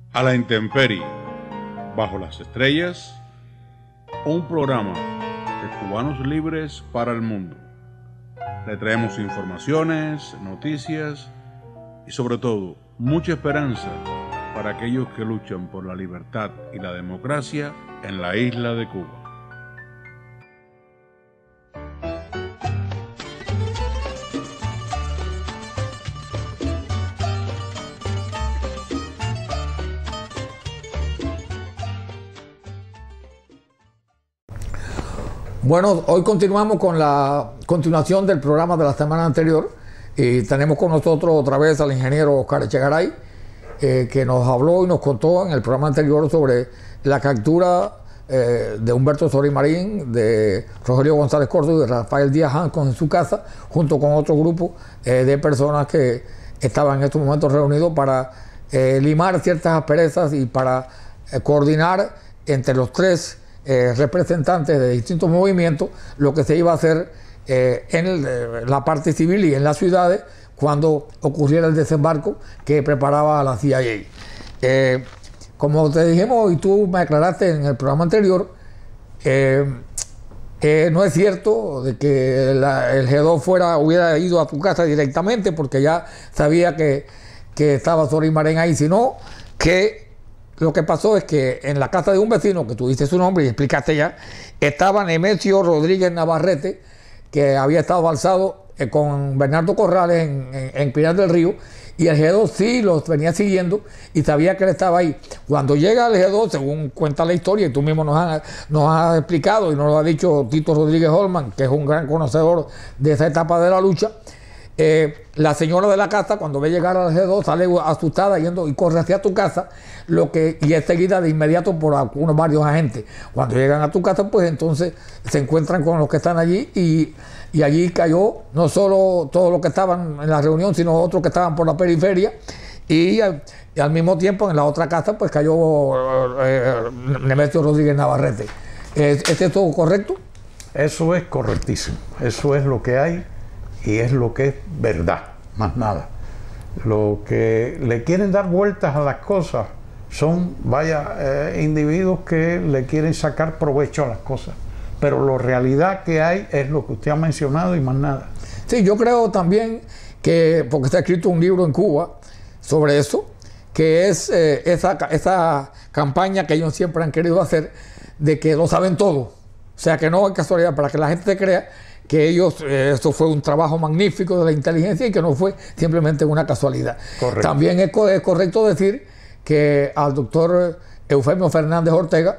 A la intemperie, bajo las estrellas, un programa de cubanos libres para el mundo. Le traemos informaciones, noticias y sobre todo mucha esperanza para aquellos que luchan por la libertad y la democracia en la isla de Cuba. Bueno, hoy continuamos con la continuación del programa de la semana anterior y tenemos con nosotros otra vez al ingeniero Oscar Echegaray, que nos habló y nos contó en el programa anterior sobre la captura de Humberto Sory Marín, de Rogelio González Córdoba y de Rafael Díaz Hancos en su casa, junto con otro grupo de personas que estaban en estos momentos reunidos para limar ciertas asperezas y para coordinar entre los tres representantes de distintos movimientos lo que se iba a hacer en la parte civil y en las ciudades cuando ocurriera el desembarco que preparaba la CIA. Como te dijimos y tú me aclaraste en el programa anterior, no es cierto de que el G2 hubiera ido a tu casa directamente porque ya sabía que estaba Sory Marín ahí, sino que lo que pasó es que en la casa de un vecino, que tú diste su nombre y explicaste ya, estaba Nemesio Rodríguez Navarrete, que había estado alzado con Bernardo Corrales en Pinar del Río, y el G2 sí los venía siguiendo y sabía que él estaba ahí. Cuando llega el G2, según cuenta la historia, y tú mismo nos has explicado, y nos lo ha dicho Tito Rodríguez Holman, que es un gran conocedor de esa etapa de la lucha, la señora de la casa, cuando ve llegar al G2, sale asustada yendo y corre hacia tu casa, y es seguida de inmediato por varios agentes. Cuando llegan a tu casa, pues entonces se encuentran con los que están allí y allí cayó no solo todos los que estaban en la reunión, sino otros que estaban por la periferia, y al mismo tiempo en la otra casa pues cayó Nemesio Rodríguez Navarrete. ¿Es esto correcto? Eso es correctísimo, eso es lo que hay. Y es lo que es verdad, más nada. Lo que le quieren dar vueltas a las cosas son, individuos que le quieren sacar provecho a las cosas. Pero la realidad que hay es lo que usted ha mencionado y más nada. Sí, yo creo también que, porque se ha escrito un libro en Cuba sobre eso, que es esa campaña que ellos siempre han querido hacer, de que lo saben todo. O sea, que no es casualidad, para que la gente se crea que esto fue un trabajo magnífico de la inteligencia y que no fue simplemente una casualidad. Correcto. También es correcto decir que al doctor Eufemio Fernández Ortega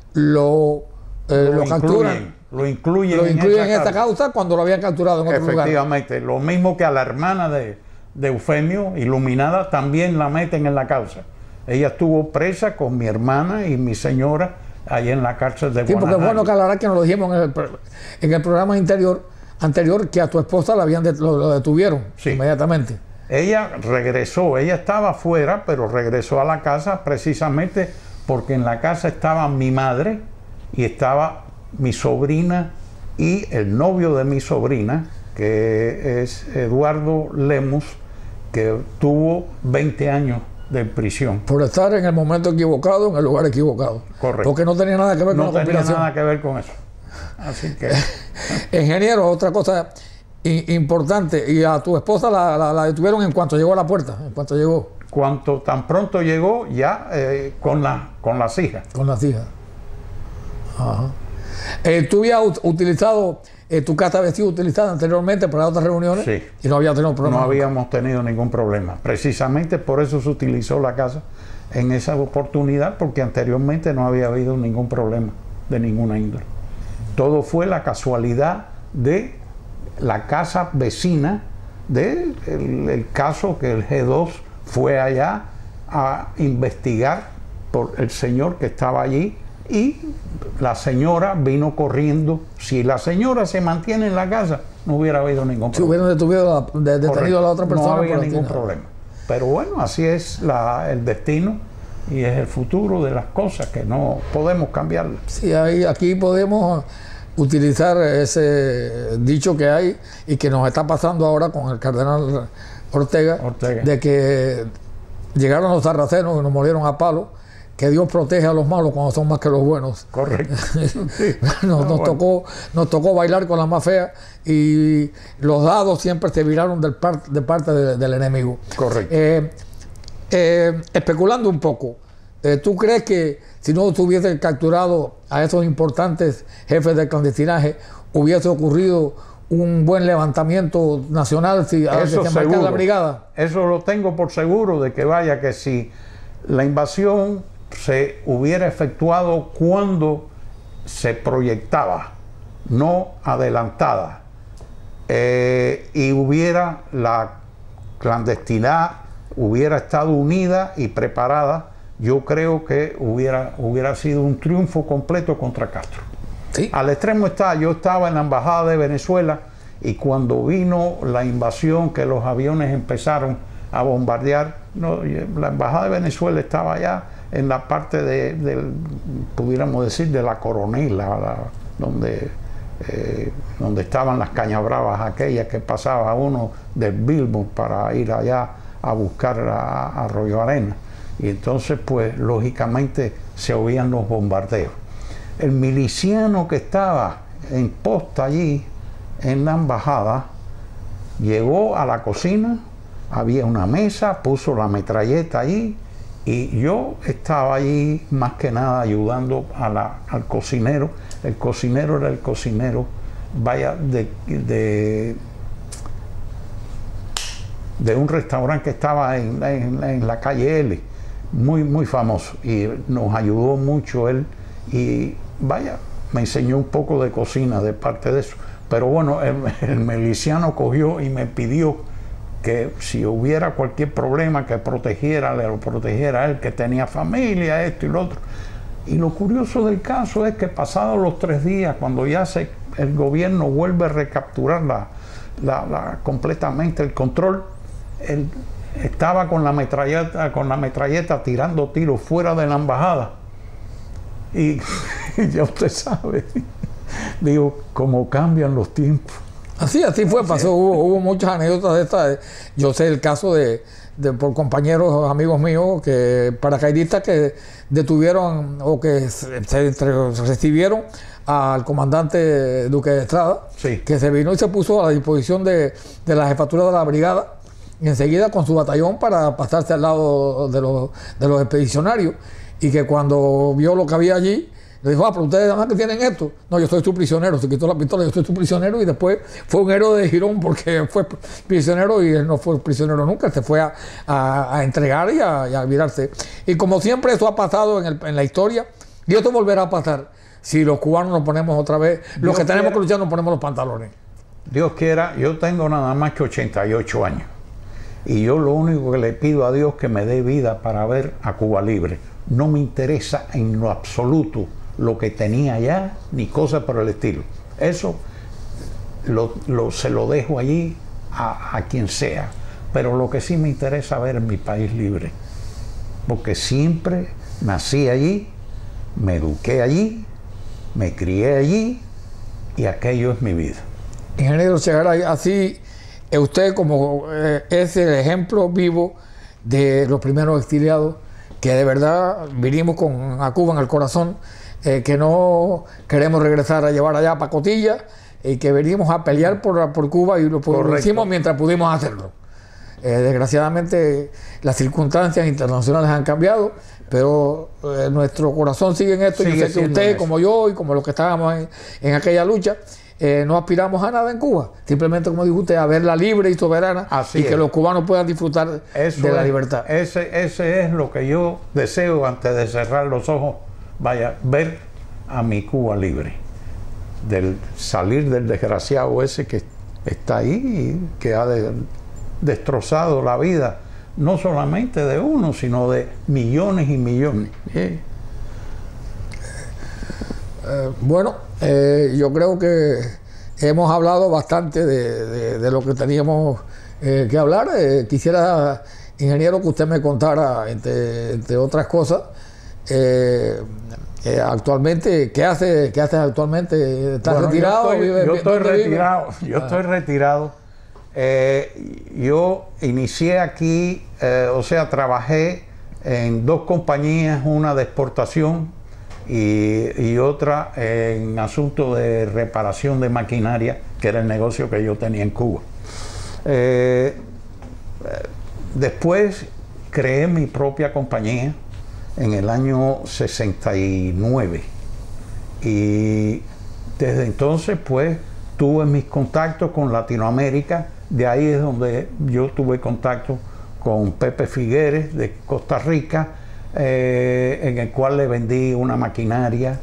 lo capturan. Lo incluyen en esta causa cuando lo habían capturado en otro lugar. Efectivamente, lo mismo que a la hermana de Eufemio, iluminada, también la meten en la causa. Ella estuvo presa con mi hermana y mi señora ahí en la cárcel de Guanajuato. Sí, porque es bueno que aclarar que nos lo dijimos en el programa anterior, que a tu esposa lo detuvieron inmediatamente. Ella regresó, ella estaba afuera, pero regresó a la casa precisamente porque en la casa estaba mi madre y estaba mi sobrina y el novio de mi sobrina, que es Eduardo Lemus, que tuvo 20 años de prisión. Por estar en el momento equivocado, en el lugar equivocado. Correcto. Porque no tenía nada que ver con la conspiración. No tenía nada que ver con eso. Así que... Ingeniero, otra cosa importante, y a tu esposa la detuvieron en cuanto llegó a la puerta, en cuanto llegó. Cuanto tan pronto llegó, ya con las hijas. Con las hijas. Ajá. ¿Tú habías utilizado, tu casa había sido utilizada anteriormente para otras reuniones? Sí. Y no había tenido problema. No habíamos tenido ningún problema. Precisamente por eso se utilizó la casa en esa oportunidad, porque anteriormente no había habido ningún problema de ninguna índole. Todo fue la casualidad de la casa vecina del caso que el G2 fue allá a investigar por el señor que estaba allí, y la señora vino corriendo. Si la señora se mantiene en la casa, no hubiera habido ningún problema. Si hubieran detenido a la otra persona, no había ningún problema. Pero bueno, así es el destino y es el futuro de las cosas, que no podemos cambiarlas. Sí, aquí podemos utilizar ese dicho que hay y que nos está pasando ahora con el cardenal Ortega. De que llegaron los sarracenos y nos molieron a palo. Que Dios protege a los malos cuando son más que los buenos. Correcto. Sí. Nos tocó bailar con la más fea y los dados siempre se viraron de parte del enemigo. Correcto. Especulando un poco, ¿tú crees que si no se hubiese capturado a esos importantes jefes de clandestinaje, hubiese ocurrido un buen levantamiento nacional si a desembarcar la brigada? Eso lo tengo por seguro, de que vaya, que si la invasión se hubiera efectuado cuando se proyectaba, no adelantada, y hubiera la clandestinidad hubiera estado unida y preparada, yo creo que hubiera sido un triunfo completo contra Castro. ¿Sí? Al extremo está, yo estaba en la embajada de Venezuela y cuando vino la invasión, que los aviones empezaron a bombardear, la embajada de Venezuela estaba allá en la parte pudiéramos decir, de la Coronel, donde estaban las cañabravas aquellas que pasaba uno del Billboard para ir allá a buscar a Arroyo Arena. Y entonces, pues, lógicamente se oían los bombardeos. El miliciano que estaba en posta allí, en la embajada, llegó a la cocina, había una mesa, puso la metralleta allí, y yo estaba allí más que nada ayudando al cocinero. El cocinero era el cocinero, vaya, de un restaurante que estaba en la calle L, muy famoso, y nos ayudó mucho él, y vaya, me enseñó un poco de cocina de parte de eso. Pero bueno, el miliciano cogió y me pidió que si hubiera cualquier problema, que le protegiera a él, que tenía familia, esto y lo otro. Y lo curioso del caso es que pasados los 3 días, cuando ya el gobierno vuelve a recapturar completamente el control, él estaba con la metralleta tirando tiros fuera de la embajada. Y ya usted sabe, digo, cómo cambian los tiempos. Así fue, pasó, hubo muchas anécdotas de estas. Yo sé el caso por compañeros, amigos míos, paracaidistas que detuvieron o que recibieron al comandante Duque de Estrada, sí, que se vino y se puso a la disposición de la jefatura de la brigada, y enseguida con su batallón para pasarse al lado de los expedicionarios, y que cuando vio lo que había allí, le dijo, pero ustedes además que tienen esto. No, yo soy tu prisionero. Se quitó la pistola, yo soy tu prisionero. Y después fue un héroe de Girón porque fue prisionero y él no fue prisionero nunca. Se fue a entregar y a virarse. Y como siempre eso ha pasado en la historia, y esto volverá a pasar si los cubanos nos ponemos otra vez, los que tenemos que luchar nos ponemos los pantalones. Dios quiera, yo tengo nada más que 88 años. Y yo lo único que le pido a Dios es que me dé vida para ver a Cuba libre. No me interesa en lo absoluto lo que tenía allá, ni cosas por el estilo. Eso se lo dejo allí a quien sea. Pero lo que sí me interesa ver es mi país libre. Porque siempre nací allí, me eduqué allí, me crié allí, y aquello es mi vida. Ingeniero Chegaray, así usted como es el ejemplo vivo de los primeros exiliados, que de verdad vinimos a Cuba en el corazón, que no queremos regresar a llevar allá pacotilla, y que venimos a pelear por Cuba, y lo hicimos mientras pudimos hacerlo. Desgraciadamente las circunstancias internacionales han cambiado, pero nuestro corazón sigue en esto. Yo sé que usted, como yo y como los que estábamos en aquella lucha, no aspiramos a nada en Cuba, simplemente, como dijo usted, a verla libre y soberana. Así y que los cubanos puedan disfrutar de la libertad. Ese es lo que yo deseo antes de cerrar los ojos. Vaya, ver a mi Cuba libre, salir del desgraciado ese que está ahí y que ha destrozado la vida, no solamente de uno, sino de millones y millones. Bueno, yo creo que hemos hablado bastante de lo que teníamos que hablar. Quisiera, ingeniero, que usted me contara, entre otras cosas, actualmente, ¿qué hace actualmente? ¿Está retirado? Yo estoy retirado. Yo inicié aquí, trabajé en 2 compañías, una de exportación y otra en asuntos de reparación de maquinaria, que era el negocio que yo tenía en Cuba. Después creé mi propia compañía en el año 69 y desde entonces pues tuve mis contactos con Latinoamérica. De ahí es donde yo tuve contacto con Pepe Figueres de Costa Rica, en el cual le vendí una maquinaria.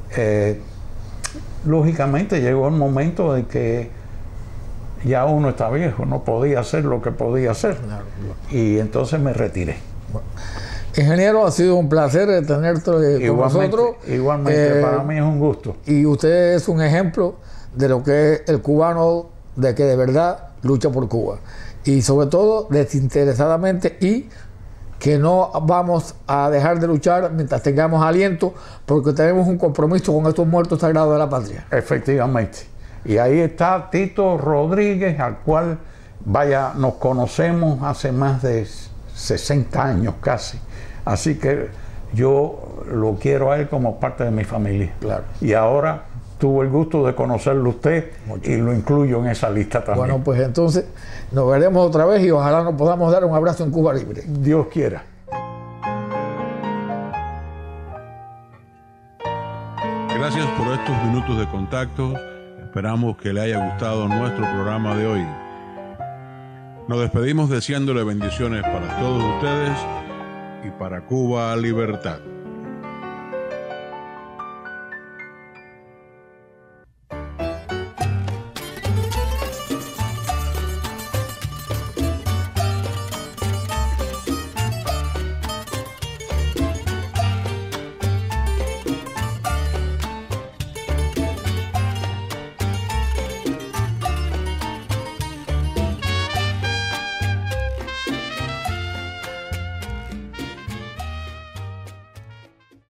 Lógicamente llegó el momento de que ya uno está viejo, no podía hacer lo que podía hacer. Claro. Y entonces me retiré. Bueno. Ingeniero, ha sido un placer tenerte con nosotros. Igualmente, para mí es un gusto. Y usted es un ejemplo de lo que es el cubano, de que de verdad lucha por Cuba. Y sobre todo desinteresadamente, y que no vamos a dejar de luchar mientras tengamos aliento, porque tenemos un compromiso con estos muertos sagrados de la patria. Efectivamente. Y ahí está Tito Rodríguez, al cual, nos conocemos hace más de 60 años casi. Así que yo lo quiero a él como parte de mi familia. Claro. Y ahora tuvo el gusto de conocerlo usted y lo incluyo en esa lista también. Bueno, pues entonces nos veremos otra vez y ojalá nos podamos dar un abrazo en Cuba Libre. Dios quiera. Gracias por estos minutos de contacto. Esperamos que le haya gustado nuestro programa de hoy. Nos despedimos deseándole bendiciones para todos ustedes y para Cuba Libertad.